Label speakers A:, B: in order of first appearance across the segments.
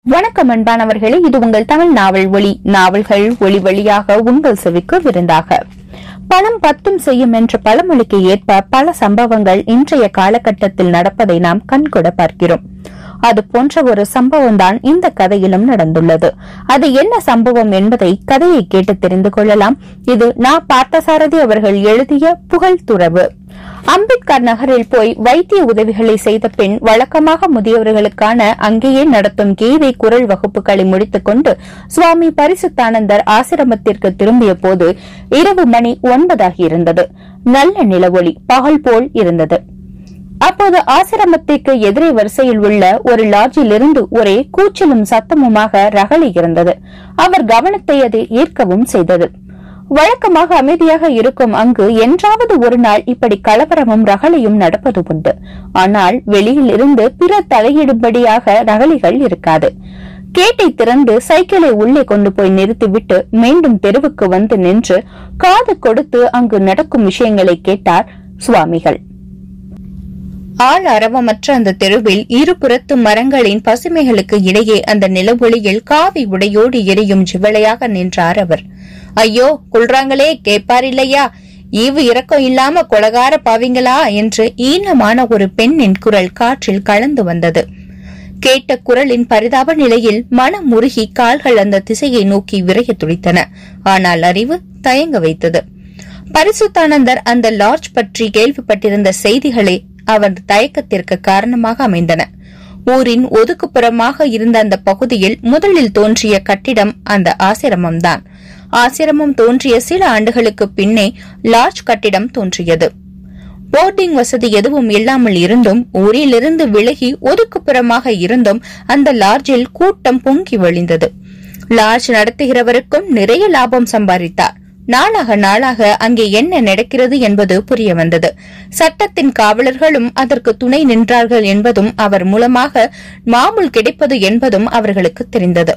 A: வணக்கம் அன்பானவர்களே, இது உங்கள் தமிழ் நாவல் ஒளி. நாவல்கள் ஒளி வழியாக உங்கள் செவிக்கு விருந்தாக. பணம் பத்தும் செய்யும் என்ற பழமொழிக்கு ஏற்ப பல சம்பவங்கள் இன்றைய காலகட்டத்தில் நடப்பதை நாம் கண்கூட பார்க்கிறோம். அது போன்ற ஒரு சம்பவம் தான் இந்த கதையிலும் நடந்துள்ளது. அது என்ன சம்பவம் என்பதை கதையை கேட்டு தெரிந்து கொள்ளலாம். இது na.parthasarathy அவர்கள் எழுதிய புகழ் துறவு. அம்பேத்கர் நகரில் போய் வைத்திய உதவிகளை செய்த பின் வழக்கமாக முதியவர்களுக்கான அங்கேயே நடத்தும் கீதை குரல் வகுப்புகளை முடித்துக் கொண்டு சுவாமி பரிசுத்தானந்தர் ஆசிரமத்திற்கு திரும்பிய போது இரவு மணி 9 ஆகியிருந்தது. நல்ல நிலவொளி பகல் போல் இருந்தது. அப்போது ஆசிரமத்திற்கு எதிரே வரிசையில் உள்ள ஒரு லாட்ஜில் இருந்து ஒரே கூச்சலும் சத்தமுமாக ரகளை இருந்தது. அவர் கவனத்தை அது ஈர்க்கவும் செய்தது. வழக்கமாக அமைதியாக இருக்கும் அங்கு என்றாவது ஒரு நாள் இப்படி கலவரமும் ரகளையும் நடப்பது உண்டு. ஆனால் வெளியில் இருந்து பிற தலையிடும்படியாக ரகளைகள் இருக்காது. கேட்டை திறந்து சைக்கிளை உள்ளே கொண்டு போய் நிறுத்திவிட்டு மீண்டும் தெருவுக்கு வந்து நின்று காது கொடுத்து அங்கு நடக்கும் விஷயங்களை கேட்டார் சுவாமிகள். ஆள் அரவமற்ற அந்த தெருவில் இருபுறத்து மரங்களின் பசுமைகளுக்கு இடையே அந்த நிலவொளியில் காவி உடையோடு எரியும் ஜிவளையாக நின்றார் அவர். ஐயோ கொள்றாங்களே, கேட்பார் இல்லையா, ஈவு இரக்கம் இல்லாம கொலகார பாவிங்களா என்று ஈனமான ஒரு பெண்ணின் குரல் காற்றில் கலந்து வந்தது. கேட்ட குரலின் பரிதாப நிலையில் மனம் முருகி கால்கள் அந்த திசையை நோக்கி விரைய துடித்தன. ஆனால் அறிவு தயங்க வைத்தது. பரிசுத்தானந்தர் அந்த லாட்ஜ் பற்றி கேள்விப்பட்டிருந்த செய்திகளே அவர் தயக்கத்திற்கு காரணமாக அமைந்தன. ஊரின் ஒதுக்குப்புறமாக இருந்த அந்த பகுதியில் முதலில் தோன்றிய கட்டிடம் அந்த ஆசிரமம்தான். ஆசிரமம் தோன்றிய சில ஆண்டுகளுக்கு பின்னே லாட்ஜ் கட்டிடம் தோன்றியது. போர்டிங் வசதி எதுவும் இல்லாமல் இருந்தும் ஊரிலிருந்து விலகி ஒதுக்குப்புறமாக இருந்தும் அந்த லாட்ஜில் கூட்டம் பொங்கி வழிந்தது. லாட்ஜ் நடத்துகிறவருக்கும் நிறைய லாபம் சம்பாதித்தார். நாளாக நாளாக அங்கே என்ன நடக்கிறது என்பது புரிய வந்தது. சட்டத்தின் காவலர்களும் அதற்கு துணை நின்றார்கள் என்பதும் அவர் மூலமாக மாமூல் கிடைப்பது என்பதும் அவர்களுக்கு தெரிந்தது.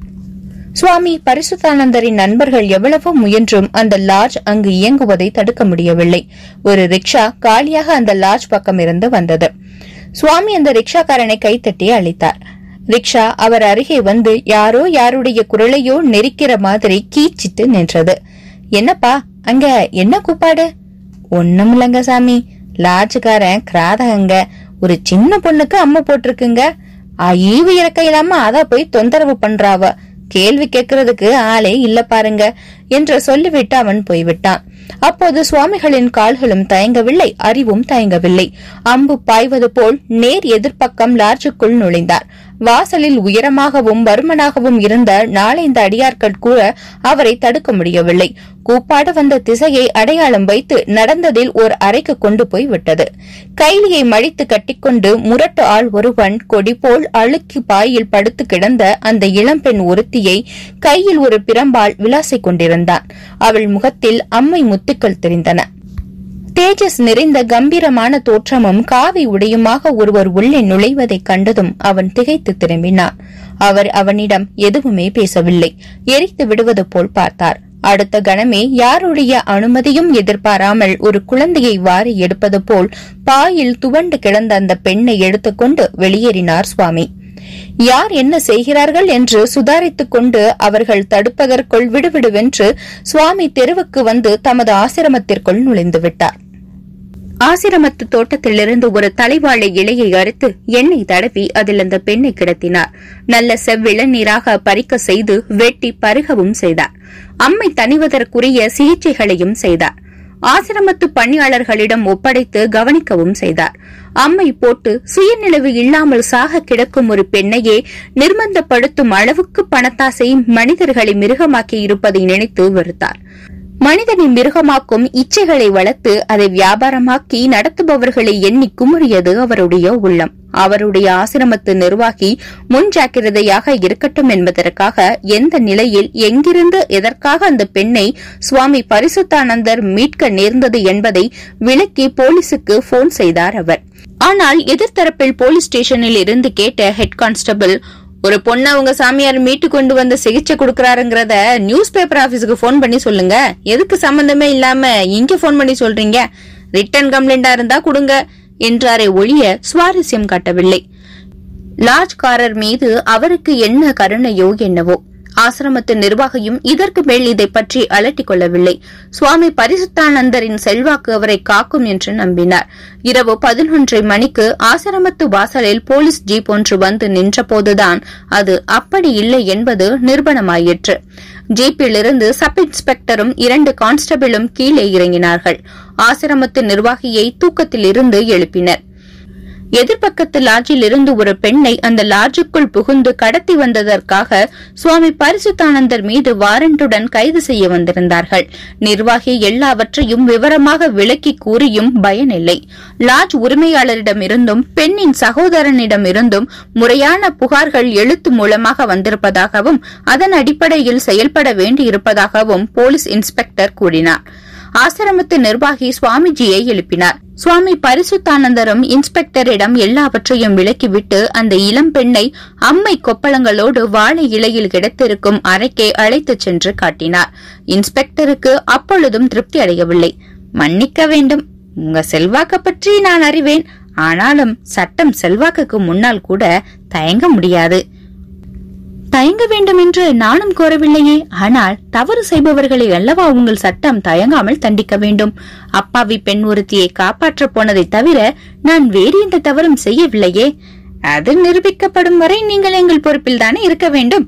A: சுவாமி பரிசுத்தானந்தரின் நண்பர்கள் எவ்வளவோ முயன்றும் அந்த லாட்ஜ் அங்கு இயங்குவதை தடுக்க முடியவில்லை. ஒரு ரிக்ஷா காலியாக அந்த லாட்ஜ் பக்கம் இருந்து வந்தது. சுவாமி அந்த ரிக்ஷாக்காரனை கைத்தட்டி அழைத்தார். ரிக்ஷா அவர் அருகே வந்து யாரோ யாருடைய குரலையோ நெரிக்கிற மாதிரி கீச்சிட்டு நின்றது. என்னப்பா அங்க என்ன கூப்பாடு? ஒண்ணும் இல்லங்க சாமி, லாட்ஜுக்காரன் கிராதகங்க, ஒரு சின்ன பொண்ணுக்கு அம்மா போட்டிருக்குங்க, ஈவு இறக்க இல்லாம அத போய் தொந்தரவு பண்றாவ, கேள்வி கேட்கறதுக்கு ஆளே இல்ல பாருங்க என்று சொல்லிவிட்டு அவன் போய்விட்டான். அப்போது சுவாமிகளின் கால்களும் தயங்கவில்லை, அறிவும் தயங்கவில்லை. அம்பு பாய்வது போல் நேர் எதிர்ப்பக்கம் லாட்ஜுக்குள் நுழைந்தார். வாசலில் உயரமாகவும் வருமனாகவும் இருந்த 4-5 அடியார்கள் கூட அவரை தடுக்க முடியவில்லை. கூப்பாடு வந்த திசையை அடையாளம் வைத்து நடந்ததில் ஓர் அறைக்கு கொண்டு போய் விட்டது. கைலியை மடித்து கட்டிக்கொண்டு முரட்டு ஆள் ஒருவன் கொடி போல் அழுக்கி பாயில் படுத்து கிடந்த அந்த இளம்பெண் ஒருத்தியை கையில் ஒரு பிரம்பால் விளாசிக் கொண்டிருந்தான். அவள் முகத்தில் அம்மை முத்துக்கள் தெரிந்தன. தேஜஸ் நிறைந்த கம்பீரமான தோற்றமும் காவி உடையுமாக ஒருவர் உள்ளே நுழைவதைக் கண்டதும் அவன் திகைத்து திரும்பினான். அவர் அவனிடம் எதுவுமே பேசவில்லை. எரித்து விடுவது போல் பார்த்தார். அடுத்த கணமே யாருடைய அனுமதியும் எதிர்பாராமல் ஒரு குழந்தையை வாரி எடுப்பது போல் பாயில் துவண்டு கிடந்த அந்த பெண்ணை எடுத்துக்கொண்டு வெளியேறினார் சுவாமி. யார் என்ன செய்கிறார்கள் என்று சுதாரித்துக் கொண்டு அவர்கள் தடுப்பதற்குள் விடுவிடுவென்று சுவாமி தெருவுக்கு வந்து தமது ஆசிரமத்திற்குள் நுழைந்து விட்டார். ஆசிரமத்து தோட்டத்திலிருந்து ஒரு தலைவாழை இலையை அறுத்து எண்ணெய் தடவி அதில் அந்த பெண்ணை கிடத்தினார். நல்ல செவ்விளநீராக பறிக்க செய்து வெட்டி பருகவும் செய்தார். அம்மை தணிவதற்குரிய சிகிச்சைகளையும் செய்தார். ஆசிரமத்து பணியாளர்களிடம் ஒப்படைத்து கவனிக்கவும் செய்தார். அம்மை போட்டு சுயநினைவு இல்லாமல் சாக கிடக்கும் ஒரு பெண்ணையே நிர்பந்தப்படுத்தும் அளவுக்கு பணத்தாசை மனிதர்களை மிருகமாக்கி இருப்பதை நினைத்து வெறுத்தார். மனிதனை மிருகமாக்கும் இச்சைகளை வளர்த்து அதை வியாபாரமாக்கி நடத்துபவர்களை எண்ணி குமுறியது அவருடைய உள்ளம். அவருடைய ஆசிரமத்து நிர்வாகி முன் ஜாக்கிரதையாக இருக்கட்டும் என்பதற்காக எந்த நிலையில் எங்கிருந்து எதற்காக அந்த பெண்ணை சுவாமி பரிசுத்தானந்தர் மீட்க நேர்ந்தது என்பதை விளக்கி போலீசுக்கு போன் செய்தார் அவர். ஆனால் எதிர்த்தரப்பில் போலீஸ் ஸ்டேஷனில் இருந்து கேட்ட ஹெட் கான்ஸ்டபிள், ஒரு பொண்ணு அவங்க சாமியார் மீட்டு கொண்டு வந்து சிகிச்சை கொடுக்கறாருங்கிறத நியூஸ் பேப்பர் ஆபீஸுக்கு போன் பண்ணி சொல்லுங்க, எதுக்கு சம்பந்தமே இல்லாம இங்க போன் பண்ணி சொல்றீங்க, ரிட்டன் கம்ப்ளைண்டா இருந்தா கொடுங்க என்றாரே ஒழிய சுவாரஸ்யம் காட்டவில்லை. லாட்ஜ்காரர் மீது அவருக்கு என்ன கருணையோ என்னவோ. ஆசிரமத்து நிர்வாகியும் இதற்கு மேல் இதை பற்றி அலட்டிக் கொள்ளவில்லை. சுவாமி பரிசுத்தானந்தரின் செல்வாக்கு அவரை காக்கும் என்று நம்பினார். இரவு 11:30 மணிக்கு ஆசிரமத்து வாசலில் போலீஸ் ஜீப் ஒன்று வந்து நின்றபோதுதான் அது அப்படி இல்லை என்பது நிரூபணமாயிற்று. ஜீப்பிலிருந்து சப் இன்ஸ்பெக்டரும் 2 கான்ஸ்டபிளும் கீழே இறங்கினார்கள். ஆசிரமத்து நிர்வாகியை தூக்கத்தில் இருந்து எழுப்பினர். எதிர்பக்கத்து லாட்ஜில் இருந்து ஒரு பெண்ணை அந்த லாட்ஜுக்குள் புகுந்து கடத்தி வந்ததற்காக சுவாமி பரிசுத்தானந்தர் மீது வாரண்டுடன் கைது செய்ய வந்திருந்தார்கள். நிர்வாகி எல்லாவற்றையும் விவரமாக விளக்கி கூறியும் பயனில்லை. லாட்ஜ் உரிமையாளரிடமிருந்தும் பெண்ணின் சகோதரனிடமிருந்தும் முறையான புகார்கள் எழுத்து மூலமாக வந்திருப்பதாகவும் அதன் அடிப்படையில் செயல்பட வேண்டியிருப்பதாகவும் போலீஸ் இன்ஸ்பெக்டர் கூறினார். ஆசிரமத்து நிர்வாகி சுவாமிஜியை எழுப்பினார். சுவாமி பரிசுத்தானந்தரும் இன்ஸ்பெக்டரிடம் எல்லாவற்றையும் விளக்கிவிட்டு அந்த இளம் பெண்ணை அம்மை கொப்பளங்களோடு வாழை இலையில் கிடத்திருக்கும் அறைக்கே அழைத்துச் சென்று காட்டினார். இன்ஸ்பெக்டருக்கு அப்பொழுதும் திருப்தி அடையவில்லை. மன்னிக்க வேண்டும், உங்க செல்வாக்க பற்றி நான் அறிவேன். ஆனாலும் சட்டம் செல்வாக்குக்கு முன்னால் கூட தயங்க முடியாது. தயங்க வேண்டும் என்று நானும் கோரவில்லையே. ஆனால் தவறு செய்பவர்களை அல்லவா உங்கள் சட்டம் தயங்காமல் தண்டிக்க வேண்டும். அப்பாவி பெண் ஒருத்தியை காப்பாற்ற போனதை தவிர நான் வேறு எந்த தவறும் செய்யவில்லையே. அது நிரூபிக்கப்படும் வரை நீங்கள் எங்கள் பொறுப்பில் தானே இருக்க வேண்டும்.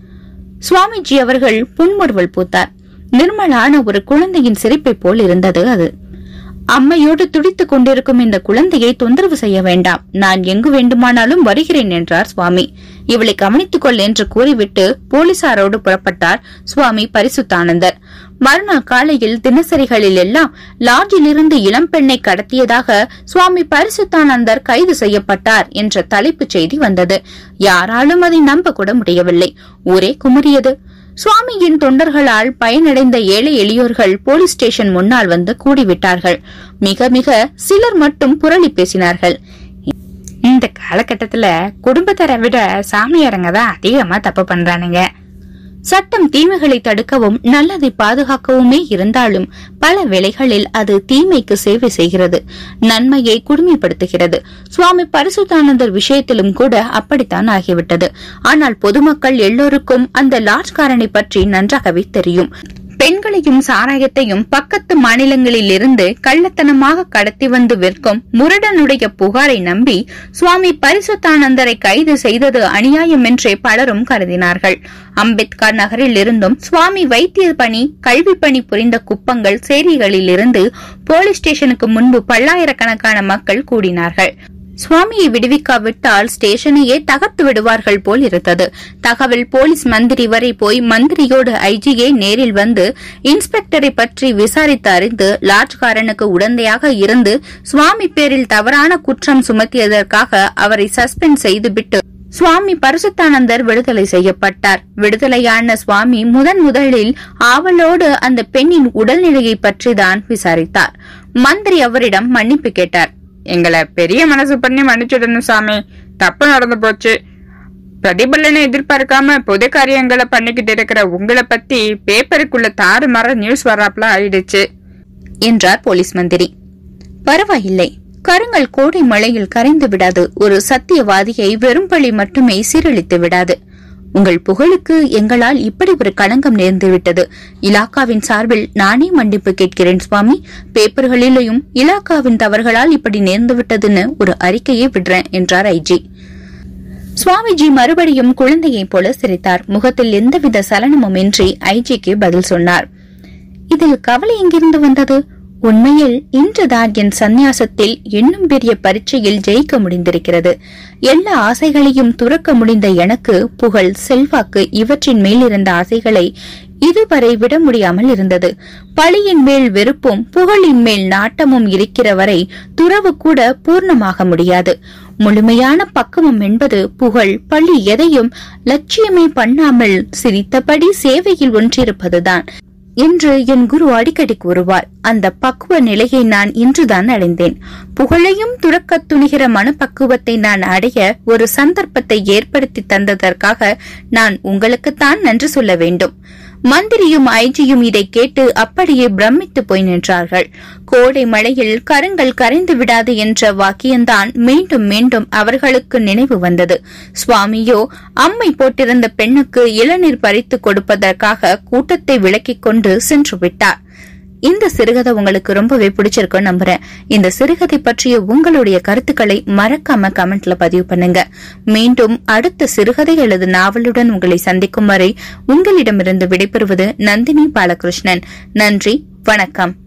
A: சுவாமிஜி அவர்கள் புன்முறுவல் பூத்தார். நிர்மலான ஒரு குழந்தையின் சிரிப்பை போல் இருந்தது அது. அம்மையோடு துடித்துக் கொண்டிருக்கும் இந்த குழந்தையை தொந்தரவு செய்ய வேண்டாம், நான் எங்கு வேண்டுமானாலும் வருகிறேன் என்றார் சுவாமி. இவளை கவனித்துக் கொள் என்று கூறிவிட்டு போலீசாரோடு புறப்பட்டார் சுவாமி பரிசுத்தானந்தர். மறுநாள் காலையில் தினசரிகளில் எல்லாம் லாட்ஜில் இருந்து இளம்பெண்ணை கடத்தியதாக சுவாமி பரிசுத்தானந்தர் கைது செய்யப்பட்டார் என்ற தலைப்புச் செய்தி வந்தது. யாராலும் அதை நம்ப கூட முடியவில்லை. ஊரே குமுறியது. சுவாமியின் தொண்டர்களால் பயனடைந்த ஏழை எளியோர்கள் போலீஸ் ஸ்டேஷன் முன்னால் வந்து கூடிவிட்டார்கள். மிக மிக சிலர் மட்டும் புரளி பேசினார்கள். இந்த காலகட்டத்துல குடும்பத்தரை விட சாமியாரங்க தான் அதிகமா தப்பு பண்றானுங்க. சட்டம் தீமைகளை தடுக்கவும் நல்லதை பாதுகாக்கவுமே இருந்தாலும் பல வேளைகளில் அது தீமைக்கு சேவை செய்கிறது, நன்மையை குடுமைப்படுத்துகிறது. சுவாமி பரிசுத்தானந்தர் விஷயத்திலும் கூட அப்படித்தான் ஆகிவிட்டது. ஆனால் பொதுமக்கள் எல்லோருக்கும் அந்த லாட்ஜ்காரனை பற்றி நன்றாகவே தெரியும். பெண்களையும் சாராயத்தையும் பக்கத்து மாநிலங்களில் இருந்து கள்ளத்தனமாக கடத்தி வந்து விற்கும் முரடனுடைய புகாரை நம்பி சுவாமி பரிசுத்தானந்தரை கைது செய்தது அநியாயம் என்றே பலரும் கருதினார்கள். அம்பேத்கர் நகரில் இருந்தும் சுவாமி வைத்திய பணி கல்வி பணி புரிந்த குப்பங்கள் சேரிகளில் இருந்து போலீஸ் ஸ்டேஷனுக்கு முன்பு பல்லாயிரக்கணக்கான மக்கள் கூடினார்கள். சுவாமியை விடுவிக்காவிட்டால் ஸ்டேஷனையே தகர்த்து விடுவார்கள் போல் இருந்தது. தகவல் போலீஸ் மந்திரி வரை போய் மந்திரியோடு ஐஜியை நேரில் வந்து இன்ஸ்பெக்டரை பற்றி விசாரித்து அறிந்து லாட்ஜ்காரனுக்கு உடந்தையாக இருந்து சுவாமி பேரில் தவறான குற்றம் சுமத்தியதற்காக அவரை சஸ்பெண்ட் செய்துவிட்டு சுவாமி பரிசுத்தானந்தர் விடுதலை செய்யப்பட்டார். விடுதலையான சுவாமி முதலில் ஆவலோடு அந்த பெண்ணின் உடல்நிலையை பற்றிதான் விசாரித்தார். மந்திரி அவரிடம் மன்னிப்பு கேட்டார். எங்களை பெரிய மனசு பண்ணி மன்னிச்சுடணும் சாமி, தப்பு நடந்து போச்சு. பிரதிபலனை எதிர்பார்க்காம பொது காரியங்களை பண்ணிக்கிட்டு இருக்கிற உங்களை பத்தி பேப்பருக்குள்ள தாறுமாற நியூஸ் வராப்ல ஆயிடுச்சு என்றார் போலீஸ் மந்திரி. பரவாயில்லை, கருங்கல் கோடை மழையில் கரைந்து விடாது. ஒரு சத்தியவாதியை வெறும் பழி மட்டுமே சீரழித்து விடாது. உங்கள் புகழுக்கு எங்களால் இப்படி ஒரு களங்கம் நேர்ந்துவிட்டது. இலாக்காவின் சார்பில் நானே மன்னிப்பு கேட்கிறேன் சுவாமி. பேப்பர்களிலும் இலாக்காவின் தவறுகளால் இப்படி நேர்ந்துவிட்டதுன்னு ஒரு அறிக்கையை விடுறேன் என்றார் ஐஜி. சுவாமிஜி மறுபடியும் குழந்தையைப் போல சிரித்தார். முகத்தில் எந்தவித சலனமும் இன்றி ஐஜிக்கு பதில் சொன்னார். இதில் கவலை எங்கிருந்து வந்தது? உண்மையில் இன்றுதான் என் சந்நியாசத்தில் இன்னும் பெரிய பரீட்சையில் ஜெயிக்க முடிந்திருக்கிறது. எல்லா ஆசைகளையும் துறக்க முடிந்த எனக்கு புகழ், செல்வாக்கு இவற்றின் மேல் இருந்த ஆசைகளை இதுவரை விட முடியாமல் இருந்தது. பழியின் மேல் வெறுப்பும் புகழின் மேல் நாட்டமும் இருக்கிற வரை துறவு கூட பூர்ணமாக முடியாது. முழுமையான பக்குவம் என்பது புகழ், பழி எதையும் லட்சியமே பண்ணாமல் சிரித்தபடி சேவையில் ஒன்றிருப்பதுதான் என்று என் குரு அடிக்கடி கூறுவார். அந்த பக்குவ நிலையை நான் இன்றுதான் அடைந்தேன். புகழையும் துறக்க துணிகிற மனப்பக்குவத்தை நான் அடைய ஒரு சந்தர்ப்பத்தை ஏற்படுத்தி தந்ததற்காக நான் உங்களுக்குத்தான் நன்றி சொல்ல வேண்டும். மந்திரியும் ஐஜியும் இதை கேட்டு அப்படியே பிரமித்து போய் நின்றார்கள். கோடை மழையில் கருங்கள் கரைந்து விடாது என்ற வாக்கியம்தான் மீண்டும் மீண்டும் அவர்களுக்கு நினைவு வந்தது. சுவாமியோ அம்மை போட்டிருந்த பெண்ணுக்கு இளநீர் பறித்து கொடுப்பதற்காக கூட்டத்தை விலக்கிக் கொண்டு சென்று விட்டார். இந்த சிறுகதை உங்களுக்கு ரொம்பவே பிடிச்சிருக்குன்னு நம்புறேன். இந்த சிறுகதை பற்றிய உங்களுடைய கருத்துக்களை மறக்காம கமெண்ட்ல பதிவு பண்ணுங்க. மீண்டும் அடுத்த சிறுகதை அல்லது நாவலுடன் உங்களை சந்திக்கும் வரை உங்களிடமிருந்து விடைபெறுவது நந்தினி பாலகிருஷ்ணன். நன்றி, வணக்கம்.